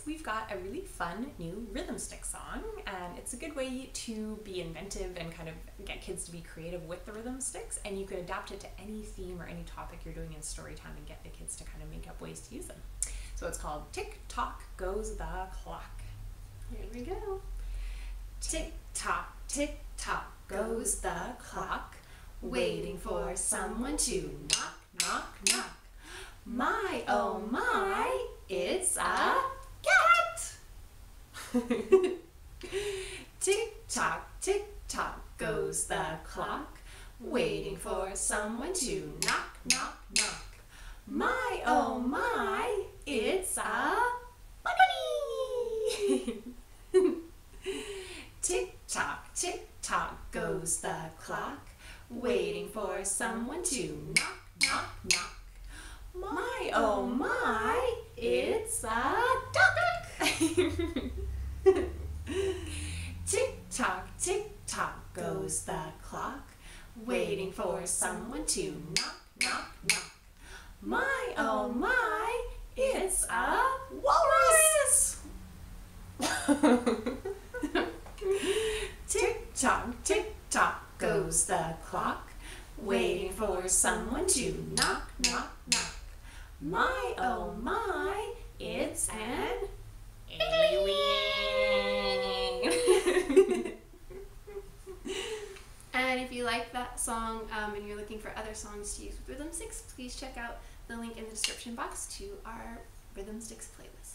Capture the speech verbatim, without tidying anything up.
we've got a really fun new rhythm stick song, and it's a good way to be inventive and kind of get kids to be creative with the rhythm sticks, and you could adapt it to any theme or any topic you're doing in story time and get the kids to kind of make up ways to use them. So it's called Tick Tock Goes the Clock. Here we go. Tick tock, tick tock goes the clock, waiting for someone to knock, knock, knock. My, oh my, it's a cat! Tick tock, tick tock goes the clock, waiting for someone to knock, knock, knock. My, oh my, it's a bunny! Tick tock, tick tock goes the clock, waiting for someone to knock, knock, knock. My, oh my, it's a duck! Tick tock, tick tock goes the clock, waiting for someone to knock, knock, knock. My, oh my, it's a walrus! Tick tock, tick tock goes the clock, waiting for someone to knock, knock, knock. My, oh my, it's an alien! And if you like that song um, and you're looking for other songs to use with Rhythm Sticks, please check out the link in the description box to our Rhythm Sticks playlist.